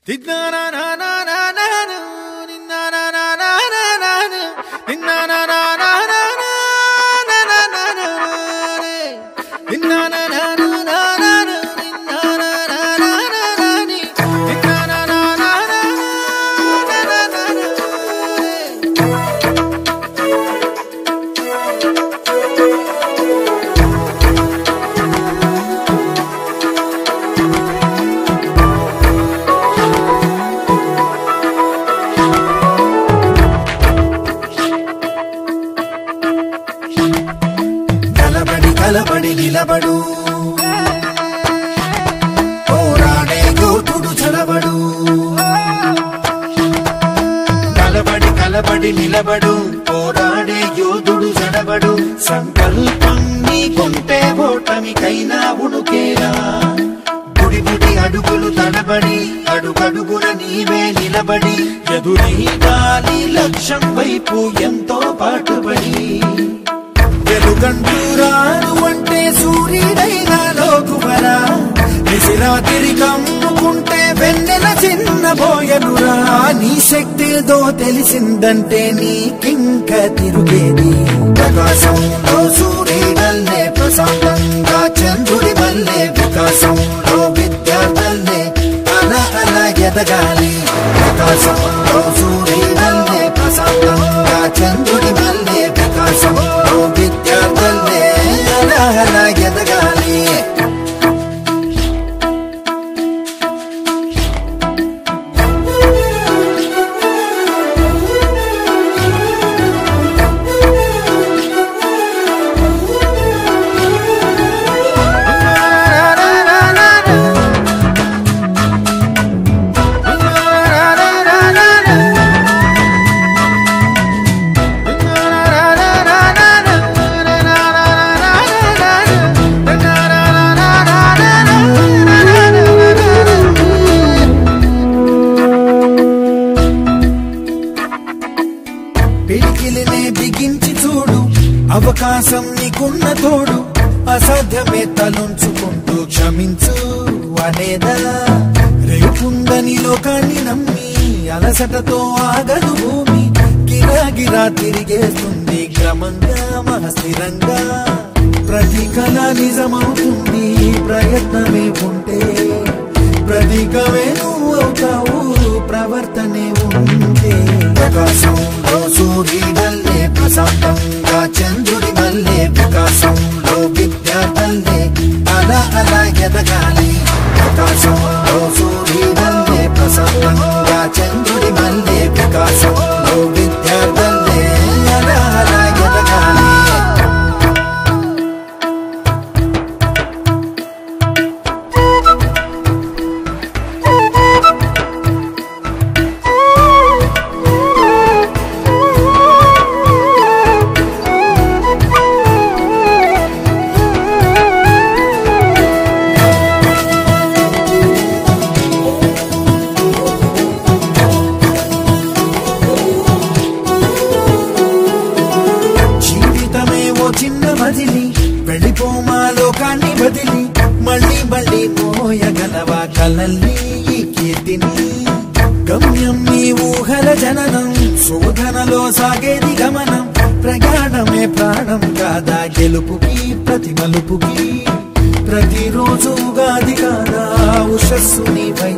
కలబడి నిలబడు పోరాడే యోధుడు చలబడు కలబడి నిలబడు పోరాడే యోధుడు చలబడు సంకల్పం నీకుంటే ఓటమికైనా ఉడుకేరా బుడి అడుగులు తడబడి అడుగడుగున నీవే నిలబడి ఎదురైదాని లక్ష్యం వైపు ఎంతో పాటుపడి వెలుగంటూరాను అంటే సూర్యుడైనా లోకువరా నిశిరాతిరి కమ్ముకుంటే వెన్నెల చిన్నబోయనురా నీ శక్తితో తెలిసిందంటే నీకింక తిరుగేది ప్రకాశంలో సూర్యుడల్లే ప్రశాంతంగా చంద్రుడి వల్లే వికాసంలో విద్యార్థులే అలా ఎదగాలి ప్రకాశంలో సూర్యుడల్లే ప్రశాంతంగా చంద్రుడి వల్లే వికాసంలో విద్యార్థులే అలా ఎదగాలి పిడికిలినే బిగించి చూడు అవకాశం నీకున్న తోడు అసాధ్యమే తలుంచుకుంటూ క్షమించు అనేదా రేపుందని లోకాన్ని నమ్మి అలసటతో ఆగదు భూమి గిరాగిరా తిరిగేస్తుంది క్రమంగా మహస్థిరంగా ప్రతి కళ నిజమవుతుంది ప్రయత్నమే ఉంటే ప్రతీకమే నువ్వు అవుతావు ప్రవర్తనే ఉంటే ప్రకాశంలో సూర్యుడల్లే ప్రశాంతంగా చంద్రుడి వల్లే వికాసంలో విద్యార్థులే అలా ఎదగాలి ప్రకాశంలో సూర్యుడల్లే ప్రశాంతంగా చంద్రుడి వల్లే వికాసంలో విద్యార్థులే అలా ఎదగాలి చిన్న మజిలి వెళ్ళిపోమా లోకాన్ని బదిలి మళ్ళీ మోయగలవా కలల్ని ఈ కీర్తిని గమ్యం నీ ఊహల జననం శోధనలో సాగేది గమనం ప్రయాణమే ప్రాణం కాదా గెలుపుకి ప్రతి మలుపుకి ప్రతిరోజు ఉగాది కాదా ఉషస్సు నీపై